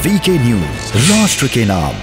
VK news, राष्ट्र के नाम।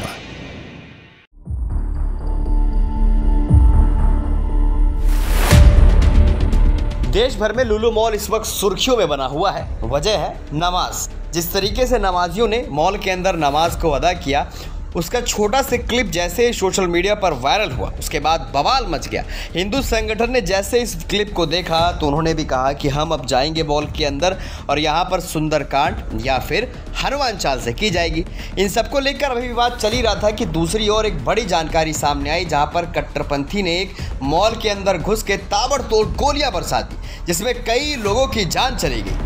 देश भर में लुलु मॉल इस वक्त सुर्खियों में बना हुआ है। वजह है नमाज। जिस तरीके से नमाजियों ने मॉल के अंदर नमाज को अदा किया, उसका छोटा से क्लिप जैसे ही सोशल मीडिया पर वायरल हुआ, उसके बाद बवाल मच गया। हिंदू संगठन ने जैसे इस क्लिप को देखा तो उन्होंने भी कहा कि हम अब जाएंगे मॉल के अंदर और यहाँ पर सुंदरकांड या फिर हनुमान चालीसा की जाएगी। इन सबको लेकर अभी विवाद चल ही रहा था कि दूसरी ओर एक बड़ी जानकारी सामने आई, जहाँ पर कट्टरपंथी ने एक मॉल के अंदर घुस के ताबड़तोड़ गोलियां बरसा दी, जिसमें कई लोगों की जान चली गई।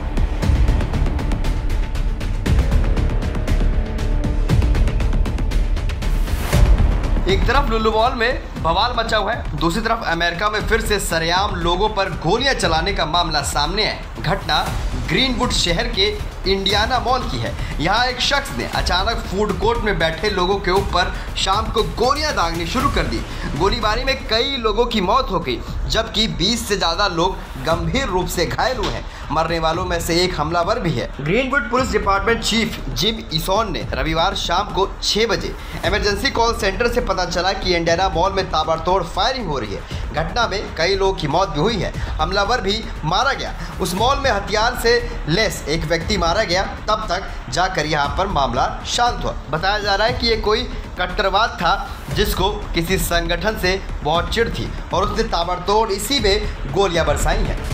एक तरफ लुलु मॉल में बवाल मचा हुआ है, दूसरी तरफ अमेरिका में फिर से सरेआम लोगों पर गोलियां चलाने का मामला सामने है। घटना ग्रीनवुड शहर के इंडियाना मॉल की है। यहाँ एक शख्स ने अचानक फूड कोर्ट में बैठे लोगों के ऊपर शाम को गोलियां दागनी शुरू कर दी। गोलीबारी में कई लोगों की मौत हो गई, जबकि 20 से ज़्यादा लोग गंभीर रूप से घायल हुए हैं। मरने वालों में से एक हमलावर भी है। Greenwood police department chief Jim Ison ने रविवार शाम को 6 बजे इमरजेंसी कॉल सेंटर से पता चला कि इंडियाना मॉल में ताबड़तोड़ फायरिंग हो रही है। घटना में कई लोगों की मौत भी हुई है, हमलावर भी मारा गया। उस मॉल में हथियार से लैस एक व्यक्ति मारा गया। तब तक जाकर यहाँ पर मामला शांत हुआ। बताया जा रहा है कि ये कोई कट्टरवाद था, जिसको किसी संगठन से बहुत चिढ़ थी और उसने ताबड़तोड़ इसी में गोलियां बरसाई हैं।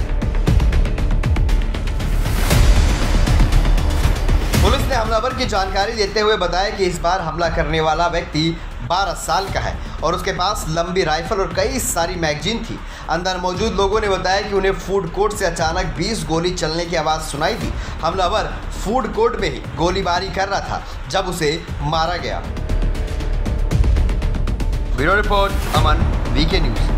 पुलिस ने हमलावर की जानकारी देते हुए बताया कि इस बार हमला करने वाला व्यक्ति 12 साल का है और उसके पास लंबी राइफल और कई सारी मैगजीन थी। अंदर मौजूद लोगों ने बताया कि उन्हें फूड कोर्ट से अचानक 20 गोली चलने की आवाज़ सुनाई दी। हमलावर फूड कोर्ट में ही गोलीबारी कर रहा था जब उसे मारा गया। Bureau report, Aman, VK news.